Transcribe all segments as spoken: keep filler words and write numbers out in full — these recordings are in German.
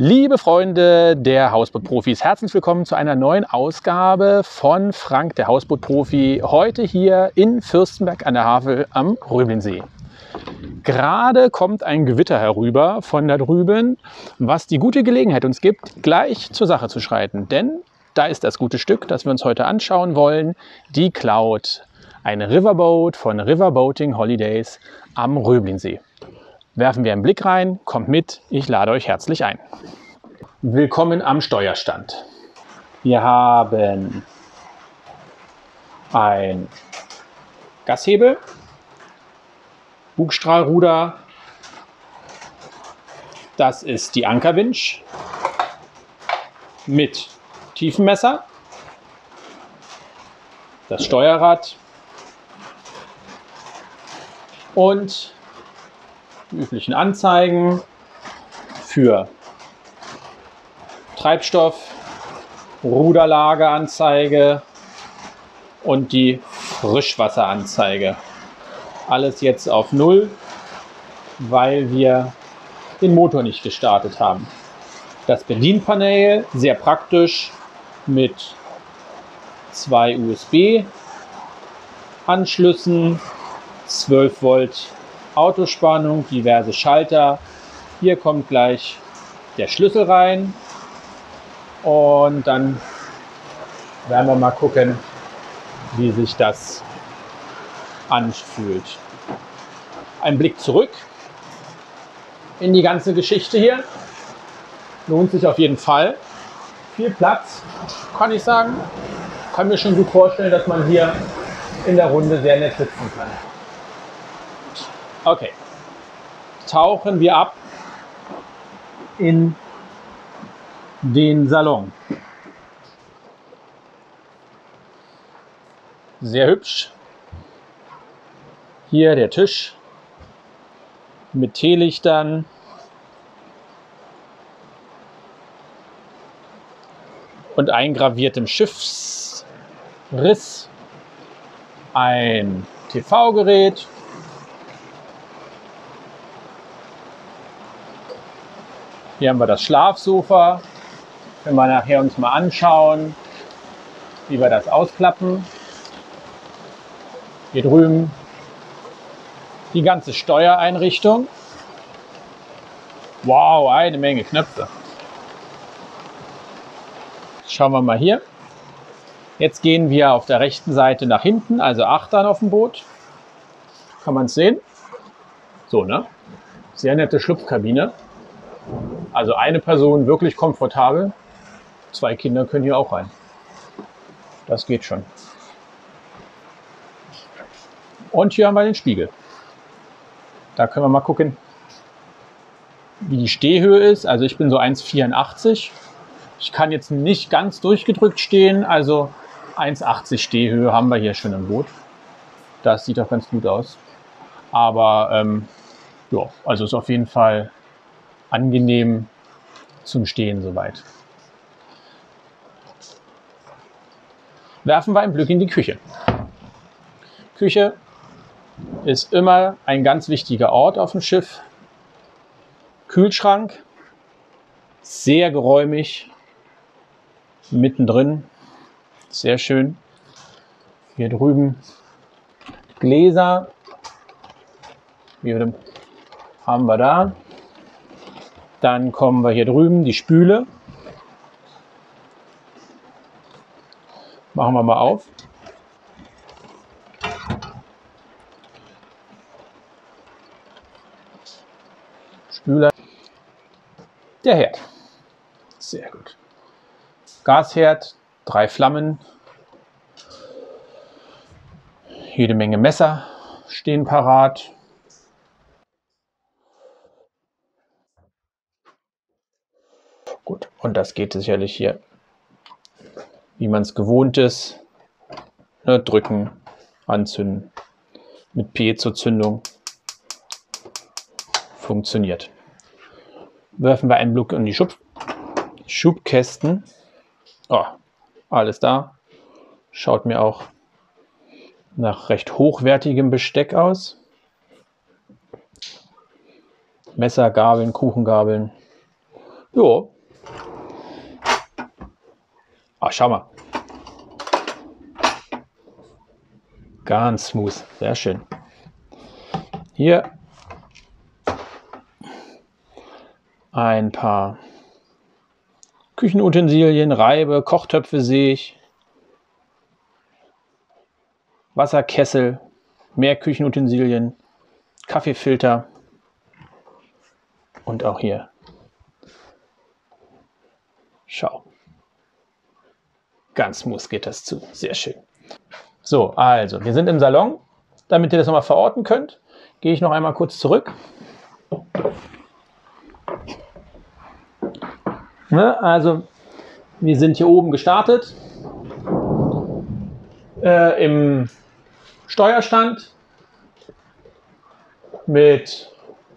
Liebe Freunde der Hausbootprofis, herzlich willkommen zu einer neuen Ausgabe von Frank, der Hausbootprofi, heute hier in Fürstenberg an der Havel am Röblinsee. Gerade kommt ein Gewitter herüber von da drüben, was die gute Gelegenheit uns gibt, gleich zur Sache zu schreiten. Denn da ist das gute Stück, das wir uns heute anschauen wollen, die Cloud, eine Riverboat von Riverboating Holidays am Röblinsee. Werfen wir einen Blick rein, kommt mit, ich lade euch herzlich ein. Willkommen am Steuerstand. Wir haben ein Gashebel, Bugstrahlruder, das ist die Ankerwinch mit Tiefenmesser, das Steuerrad und die üblichen Anzeigen für Treibstoff, Ruderlageanzeige und die Frischwasseranzeige. Alles jetzt auf Null, weil wir den Motor nicht gestartet haben. Das Bedienpanel, sehr praktisch, mit zwei U S B-Anschlüssen, zwölf Volt Autospannung, diverse Schalter. Hier kommt gleich der Schlüssel rein und dann werden wir mal gucken, wie sich das anfühlt. Ein Blick zurück in die ganze Geschichte hier. Lohnt sich auf jeden Fall. Viel Platz, kann ich sagen. Kann mir schon gut vorstellen, dass man hier in der Runde sehr nett sitzen kann. Okay, tauchen wir ab in den Salon. Sehr hübsch. Hier der Tisch mit Teelichtern. Und eingraviertem Schiffsriss. Ein T V-Gerät. Hier haben wir das Schlafsofa. Können wir nachher uns mal anschauen, wie wir das ausklappen. Hier drüben die ganze Steuereinrichtung. Wow, eine Menge Knöpfe. Schauen wir mal hier. Jetzt gehen wir auf der rechten Seite nach hinten, also Achtern auf dem Boot. Kann man es sehen? So, ne? Sehr nette Schlupfkabine. Also eine Person wirklich komfortabel. Zwei Kinder können hier auch rein. Das geht schon. Und hier haben wir den Spiegel. Da können wir mal gucken, wie die Stehhöhe ist. Also ich bin so eins Komma vierundachtzig. Ich kann jetzt nicht ganz durchgedrückt stehen. Also eins Komma achtzig Stehhöhe haben wir hier schon im Boot. Das sieht doch ganz gut aus. Aber ähm, ja, also ist auf jeden Fall angenehm zum Stehen soweit. Werfen wir einen Blick in die Küche. Küche ist immer ein ganz wichtiger Ort auf dem Schiff. Kühlschrank, sehr geräumig, mittendrin, sehr schön. Hier drüben Gläser, hier haben wir da. Dann kommen wir hier drüben, die Spüle. Machen wir mal auf. Spüler. Der Herd. Sehr gut. Gasherd, drei Flammen. Jede Menge Messer stehen parat. Gut, und das geht sicherlich hier, wie man es gewohnt ist. Ne, drücken, anzünden. Mit Piezo-Zündung. Funktioniert. Werfen wir einen Blick in die Schub Schubkästen. Oh, alles da. Schaut mir auch nach recht hochwertigem Besteck aus. Messer, Gabeln, Kuchengabeln. Jo, Ach, schau mal. Ganz smooth, sehr schön. Hier ein paar Küchenutensilien, Reibe, Kochtöpfe sehe ich, Wasserkessel, mehr Küchenutensilien, Kaffeefilter und auch hier. Schau. Ganz smooth geht das zu. Sehr schön. So, also, wir sind im Salon. Damit ihr das nochmal verorten könnt, gehe ich noch einmal kurz zurück. Ne, also, wir sind hier oben gestartet. Äh, im Steuerstand mit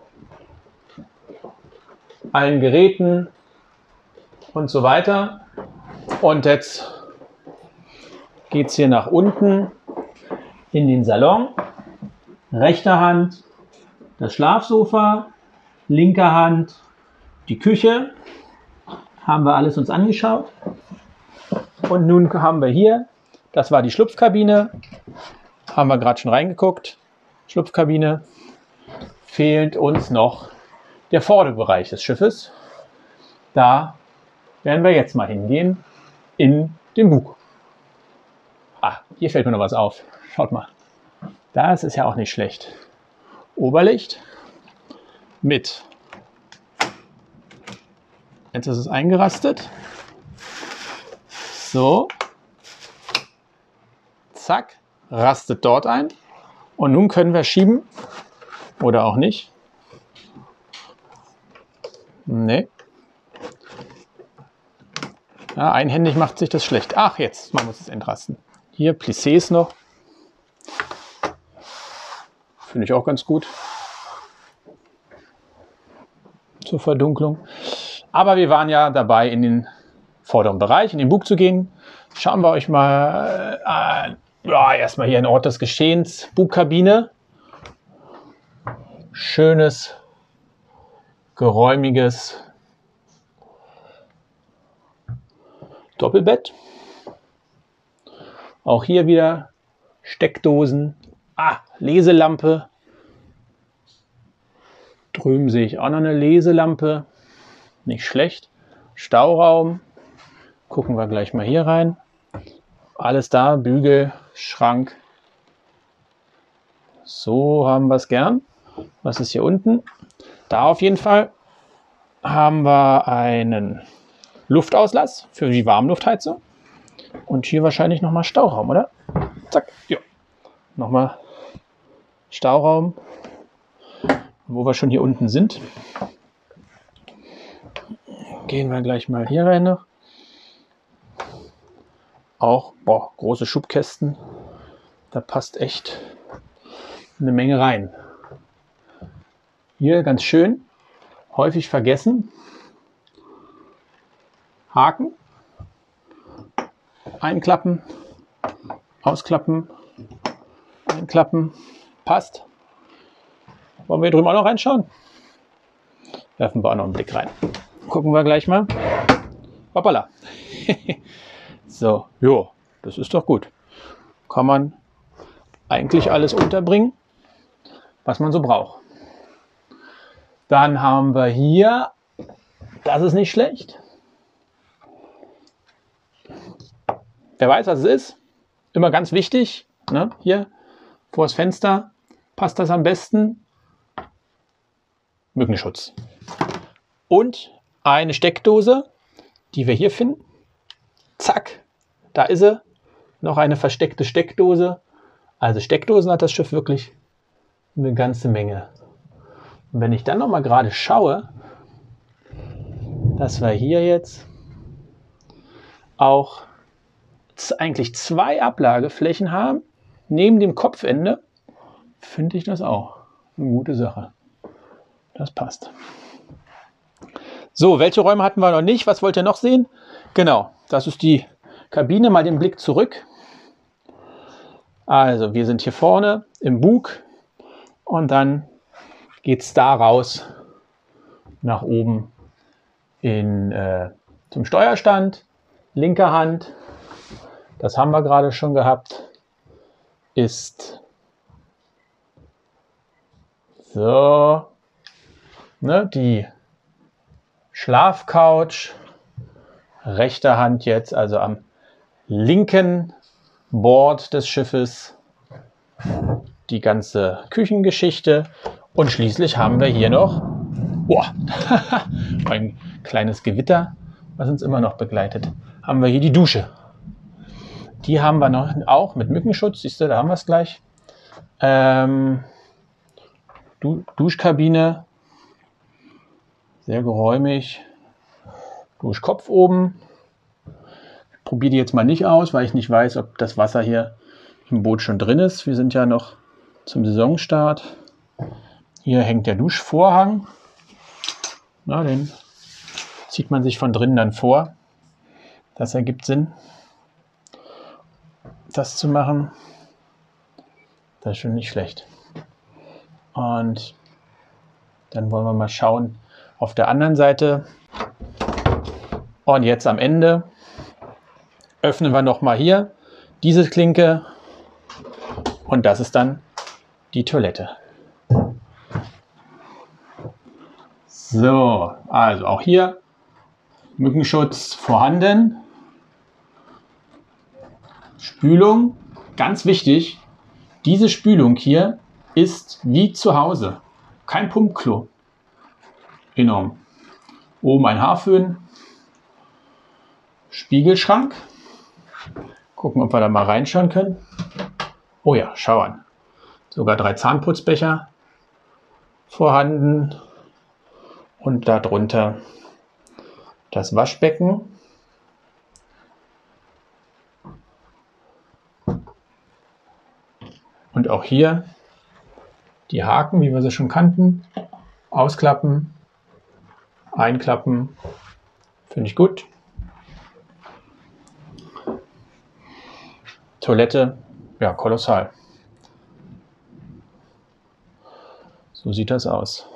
allen Geräten und so weiter. Und jetzt geht es hier nach unten in den Salon. Rechter Hand das Schlafsofa, linker Hand die Küche. Haben wir alles uns angeschaut. Und nun haben wir hier, das war die Schlupfkabine, haben wir gerade schon reingeguckt. Schlupfkabine. Fehlt uns noch der Vorderbereich des Schiffes. Da werden wir jetzt mal hingehen in den Bug. Ah, hier fällt mir noch was auf. Schaut mal. Das ist ja auch nicht schlecht. Oberlicht mit. Jetzt ist es eingerastet. So. Zack. Rastet dort ein. Und nun können wir schieben. Oder auch nicht. Nee. Ja, einhändig macht sich das schlecht. Ach, jetzt, man muss es entrasten. Hier Plissés noch. Finde ich auch ganz gut. Zur Verdunklung. Aber wir waren ja dabei, in den vorderen Bereich, in den Bug zu gehen. Schauen wir euch mal an. Ja, erstmal hier ein Ort des Geschehens. Bugkabine. Schönes, geräumiges Doppelbett. Auch hier wieder Steckdosen. Ah, Leselampe. Drüben sehe ich auch noch eine Leselampe. Nicht schlecht. Stauraum. Gucken wir gleich mal hier rein. Alles da. Bügel, Schrank. So haben wir es gern. Was ist hier unten? Da auf jeden Fall haben wir einen Luftauslass für die Warmluftheizung. Und hier wahrscheinlich nochmal Stauraum, oder? Zack. Ja. Nochmal Stauraum. Wo wir schon hier unten sind. Gehen wir gleich mal hier rein noch. Auch boah, große Schubkästen. Da passt echt eine Menge rein. Hier ganz schön, häufig vergessen. Haken. Einklappen. Ausklappen. Einklappen. Passt. Wollen wir hier drüben auch noch reinschauen? Werfen wir auch noch einen Blick rein. Gucken wir gleich mal. Hoppala. So, jo, das ist doch gut. Kann man eigentlich alles unterbringen, was man so braucht. Dann haben wir hier, das ist nicht schlecht. Wer weiß, was es ist. Immer ganz wichtig. Ne? Hier vor das Fenster passt das am besten. Mückenschutz. Und eine Steckdose, die wir hier finden. Zack, da ist sie. Noch eine versteckte Steckdose. Also Steckdosen hat das Schiff wirklich eine ganze Menge. Und wenn ich dann noch mal gerade schaue, dass wir hier jetzt auch eigentlich zwei Ablageflächen haben, neben dem Kopfende, finde ich das auch eine gute Sache. Das passt. So, welche Räume hatten wir noch nicht? Was wollt ihr noch sehen? Genau, das ist die Kabine. Mal den Blick zurück. Also, wir sind hier vorne im Bug und dann geht es da raus nach oben in, äh, zum Steuerstand. linke Hand, das haben wir gerade schon gehabt, ist so, ne, die Schlafcouch. Rechte Hand jetzt also am linken Bord des Schiffes die ganze Küchengeschichte. Und schließlich haben wir hier noch boah, ein kleines Gewitter, was uns immer noch begleitet. Haben wir hier die Dusche. Die haben wir noch auch mit Mückenschutz. Siehst du, da haben wir es gleich. Ähm, du Duschkabine. Sehr geräumig. Duschkopf oben. Ich probiere die jetzt mal nicht aus, weil ich nicht weiß, ob das Wasser hier im Boot schon drin ist. Wir sind ja noch zum Saisonstart. Hier hängt der Duschvorhang. Na, den zieht man sich von drinnen dann vor. Das ergibt Sinn, das zu machen. Das ist schon nicht schlecht. Und dann wollen wir mal schauen auf der anderen Seite. Und jetzt am Ende öffnen wir noch mal hier diese Klinke und das ist dann die Toilette. So, also auch hier Mückenschutz vorhanden. Spülung, ganz wichtig, diese Spülung hier ist wie zu Hause. Kein Pumpklo. Enorm. Oben ein Haarföhn. Spiegelschrank. Gucken, ob wir da mal reinschauen können. Oh ja, schau an. Sogar drei Zahnputzbecher vorhanden. Und darunter das Waschbecken. Und auch hier die Haken, wie wir sie schon kannten. Ausklappen, einklappen. Finde ich gut. Toilette, ja, kolossal. So sieht das aus.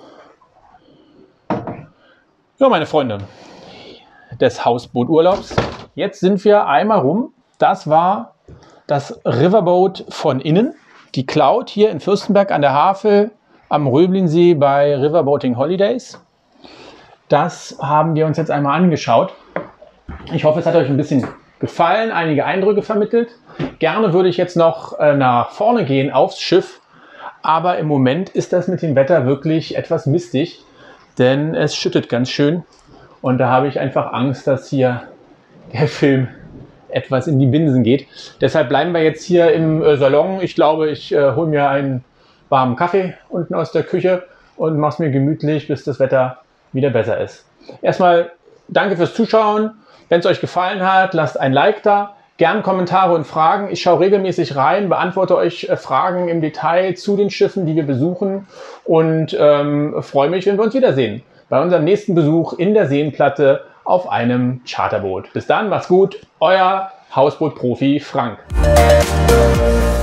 Ja, meine Freunde des Hausbooturlaubs. Jetzt sind wir einmal rum. Das war das Riverboat von innen. Die Cloud hier in Fürstenberg an der Havel am Röblinsee bei Riverboating Holidays. Das haben wir uns jetzt einmal angeschaut. Ich hoffe, es hat euch ein bisschen gefallen, einige Eindrücke vermittelt. Gerne würde ich jetzt noch äh, nach vorne gehen aufs Schiff. Aber im Moment ist das mit dem Wetter wirklich etwas mistig. Denn es schüttet ganz schön und da habe ich einfach Angst, dass hier der Film etwas in die Binsen geht. Deshalb bleiben wir jetzt hier im äh, Salon. Ich glaube, ich äh, hole mir einen warmen Kaffee unten aus der Küche und mache es mir gemütlich, bis das Wetter wieder besser ist. Erstmal danke fürs Zuschauen. Wenn es euch gefallen hat, lasst ein Like da. Gern Kommentare und Fragen. Ich schaue regelmäßig rein, beantworte euch äh, Fragen im Detail zu den Schiffen, die wir besuchen und ähm, freue mich, wenn wir uns wiedersehen bei unserem nächsten Besuch in der Seenplatte auf einem Charterboot. Bis dann, macht's gut, euer Hausboot-Profi Frank.